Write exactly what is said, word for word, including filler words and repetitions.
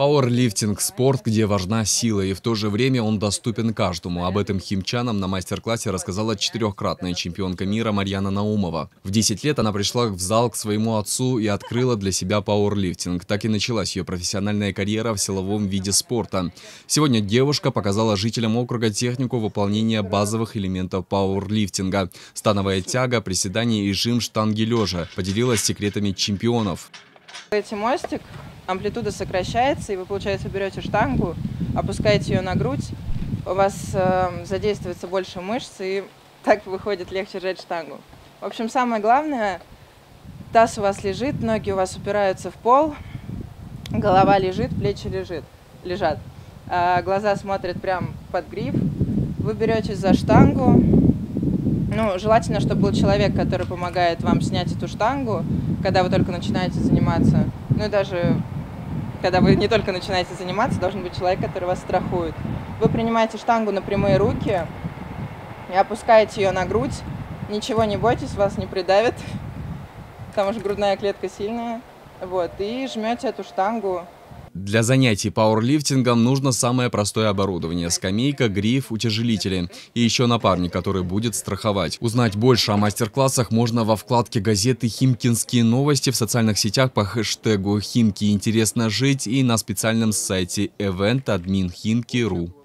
Пауэрлифтинг – спорт, где важна сила, и в то же время он доступен каждому. Об этом химчанам на мастер-классе рассказала четырехкратная чемпионка мира Марьяна Наумова. В десять лет она пришла в зал к своему отцу и открыла для себя пауэрлифтинг. Так и началась ее профессиональная карьера в силовом виде спорта. Сегодня девушка показала жителям округа технику выполнения базовых элементов пауэрлифтинга – становая тяга, приседания и жим штанги лежа. Поделилась секретами чемпионов. Эти мостик, амплитуда сокращается, и вы, получается, берете штангу, опускаете ее на грудь, у вас э, задействуется больше мышц, и так выходит легче сжать штангу. В общем, самое главное, таз у вас лежит, ноги у вас упираются в пол, голова лежит, плечи лежит, лежат, а глаза смотрят прям под гриф. Вы беретесь за штангу. Ну, желательно, чтобы был человек, который помогает вам снять эту штангу, когда вы только начинаете заниматься. Ну и даже когда вы не только начинаете заниматься, должен быть человек, который вас страхует. Вы принимаете штангу на прямые руки и опускаете ее на грудь. Ничего не бойтесь, вас не придавит, потому что грудная клетка сильная. Вот, и жмете эту штангу. Для занятий пауэрлифтингом нужно самое простое оборудование – скамейка, гриф, утяжелители. И еще напарник, который будет страховать. Узнать больше о мастер-классах можно во вкладке газеты «Химкинские новости» в социальных сетях по хэштегу «Химки интересно жить» и на специальном сайте event admin химки точка ру.